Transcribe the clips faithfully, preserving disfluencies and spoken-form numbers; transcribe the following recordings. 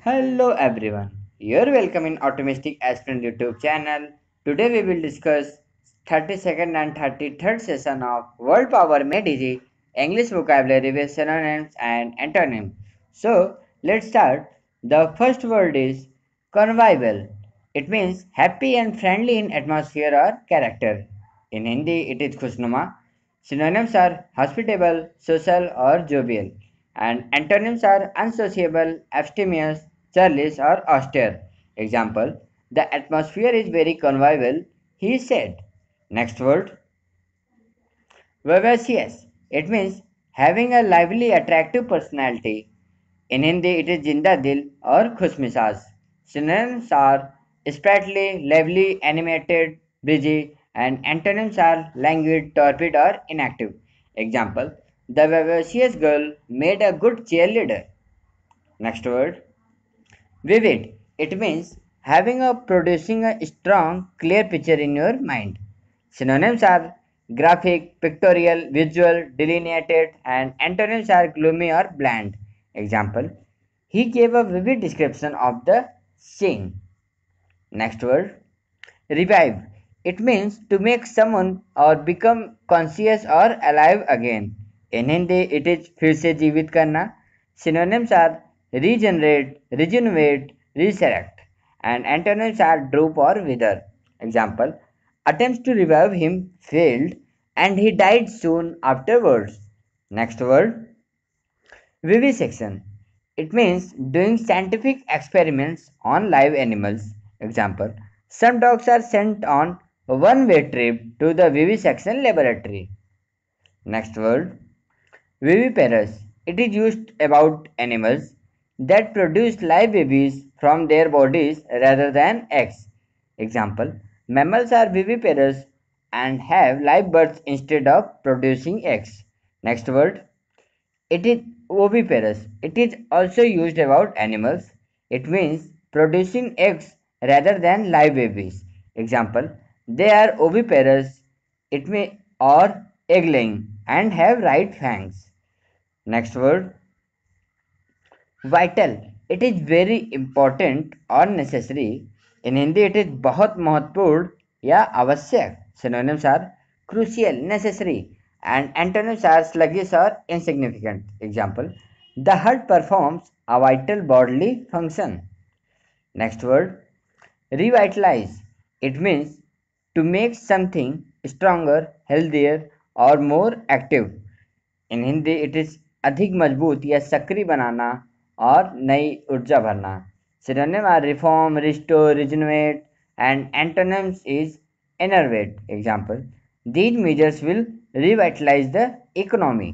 Hello everyone, you're welcome in Optimistic Aspirant YouTube channel. Today we will discuss thirty-second and thirty-third session of World Power Made Easy English Vocabulary with Synonyms and Antonyms. So let's start. The first word is convivial. It means happy and friendly in atmosphere or character. In Hindi it is khusnuma. Synonyms are hospitable, social or jovial, and antonyms are unsociable, abstemious, churlish or austere. Example: the atmosphere is very convivial, he said. Next word: vivacious. It means having a lively, attractive personality. In Hindi, it is jinda dil or khushmisaz. Synonyms are sprightly, lively, animated, busy, and antonyms are languid, torpid, or inactive. Example: the vivacious girl made a good cheerleader. Next word: vivid. It means having or producing a strong, clear picture in your mind. Synonyms are graphic, pictorial, visual, delineated, and antonyms are gloomy or bland. Example: he gave a vivid description of the scene. Next word: revive. It means to make someone or become conscious or alive again. In Hindi, it is फिर से जीवित करना. Synonyms are regenerate, regenerate, resurrect, and antonyms are droop or wither. Example: attempts to revive him failed, and he died soon afterwards. Next word: vivisection. It means doing scientific experiments on live animals. Example: some dogs are sent on a one-way trip to the vivisection laboratory. Next word: viviparous. It is used about animals that produce live babies from their bodies rather than eggs. Example: mammals are viviparous and have live births instead of producing eggs. Next word: it is oviparous. It is also used about animals. It means producing eggs rather than live babies. Example: they are oviparous. It may or egg laying and have right fangs. Next word: vital. It is very important or necessary. In Hindi it is बहुत महत्वपूर्ण या आवश्यक. Synonyms are crucial, necessary, and antonyms are sluggish or insignificant. Example: the heart performs a vital bodily function. Next word: revitalize. It means to make something stronger, healthier, or more active. In Hindi it is अधिक मजबूत या सक्रिय बनाना और नई ऊर्जा भरना. Synonym are reform, restore, rejuvenate, and antonyms is enervate. Example: these measures will revitalize the economy.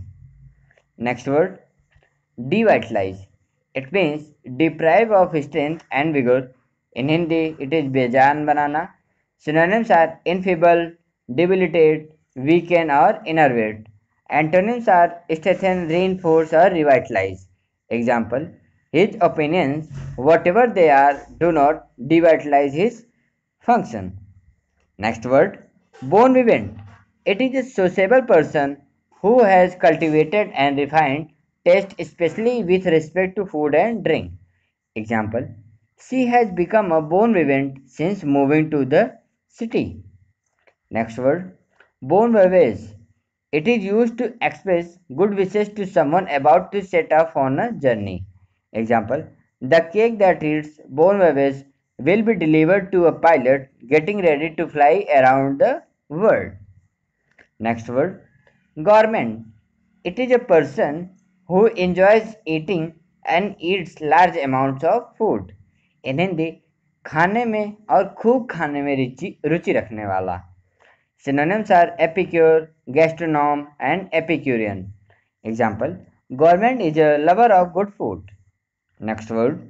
Next word: devitalize. It means deprive of strength and vigor. In Hindi it is बेजान बनाना. Synonyms are enfeeble, debilitate, weaken or enervate. Antonyms are strengthen, reinforce or revitalize. Example: his opinions, whatever they are, do not devitalize his function. Next word: bon vivant. It is a sociable person who has cultivated and refined taste, especially with respect to food and drink. Example: she has become a bon vivant since moving to the city. Next word: bon voyage. It is used to express good wishes to someone about to set off on a journey. Example: the cake that reads bon voyage will be delivered to a pilot getting ready to fly around the world. Next word: gourmand. It is a person who enjoys eating and eats large amounts of food. In Hindi खाने में और खूब खाने में रुचि रुचि रखने वाला. Synonyms are epicure, gastronome, and epicurean. Example: gourmand is a lover of good food. Next word: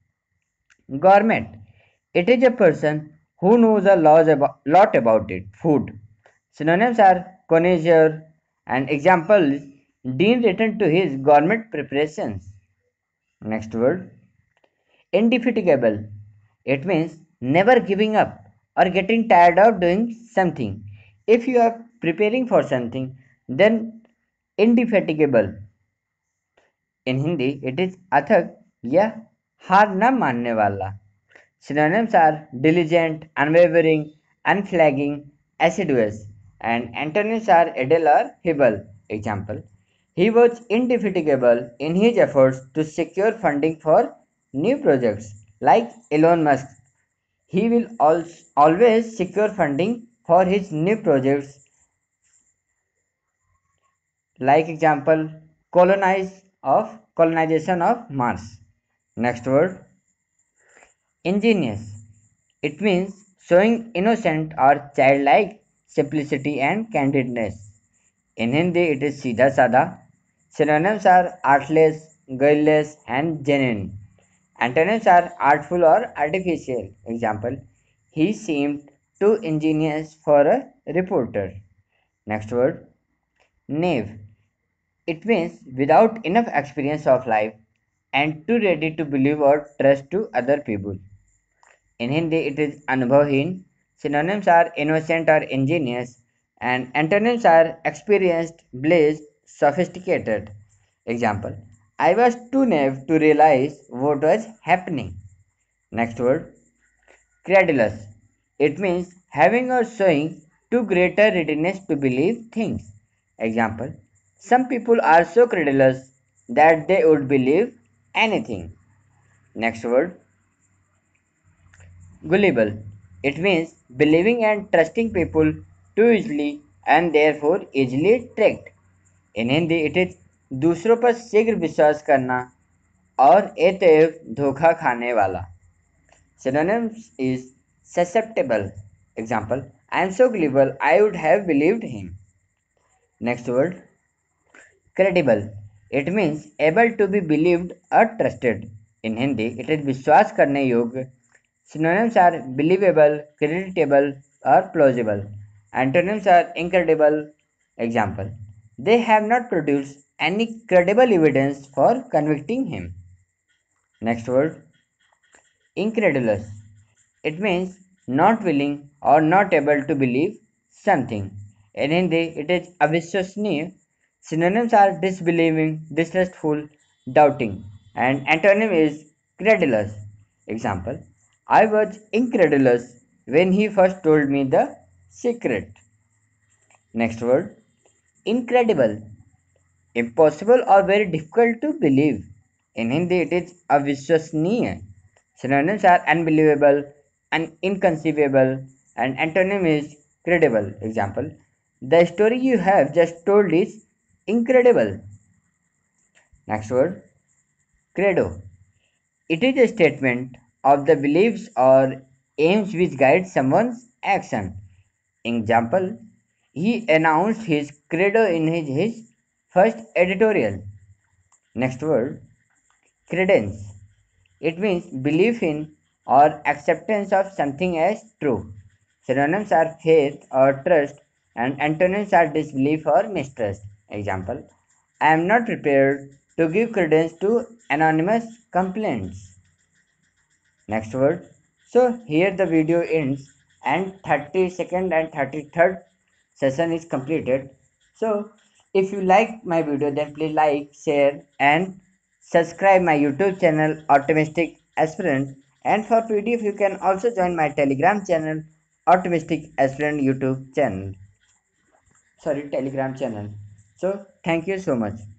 gourmet. It is a person who knows a lot about, lot about it, food. Synonyms are connoisseur, and examples: Dean returned to his gourmet preparations. Next word: indefatigable. It means never giving up or getting tired of doing something. If you are preparing for something, then indefatigable. In Hindi, it is अथक या हार न मानने वाला. Synonyms are diligent, unwavering, unflagging, assiduous, and antonyms are idle or feeble. Example: he was indefatigable in his efforts to secure funding for new projects. Like Elon Musk, he will al- always secure funding for his new projects. Like example, colonize of colonization of Mars. Next word, ingenious. It means showing innocent or childlike simplicity and candidness. In Hindi, it is Siddha Sada. Synonyms are artless, guileless, and genuine. Antonyms are artful or artificial. Example: he seemed too ingenious for a reporter. Next word, knave. It means without enough experience of life and too ready to believe or trust to other people. In Hindi, it is Anubhavhin. Synonyms are innocent or ingenious, and antonyms are experienced, blessed, sophisticated. Example: I was too naive to realize what was happening. Next word, credulous. It means having or showing too greater readiness to believe things. Example: some people are so credulous that they would believe anything. Next word, gullible. It means believing and trusting people too easily and therefore easily tricked. In Hindi, it is दूसरों पर शीघ्र विश्वास करना और अतएव धोखा खाने वाला. Synonyms is susceptible. Example: I am so gullible I would have believed him. Next word, credible. It means able to be believed or trusted. In Hindi, it is विश्वास करने योग्य. Synonyms are believable, creditable, or plausible. Antonyms are incredible. Example: they have not produced any credible evidence for convicting him. Next word, incredulous. It means not willing or not able to believe something. In Hindi, it is अविश्वसनीय. Synonyms are disbelieving, distrustful, doubting, and antonym is credulous. Example: I was incredulous when he first told me the secret. Next word, incredible. Impossible or very difficult to believe. In Hindi, it is अविश्वसनीय. Synonyms are unbelievable and inconceivable, and antonym is credible. Example: the story you have just told is incredible. Next word, credo. It is a statement of the beliefs or aims which guide someone's action. Example: he announced his credo in his, his first editorial. Next word, credence. It means belief in or acceptance of something as true. Synonyms are faith or trust, and antonyms are disbelief or mistrust. Example: I am not prepared to give credence to anonymous complaints. Next word. So here the video ends and thirty-second and thirty-third session is completed. So if you like my video, then please like, share and subscribe my YouTube channel Optimistic Aspirant, and for P D F you can also join my Telegram channel Optimistic Aspirant YouTube channel. Sorry, Telegram channel. So thank you so much.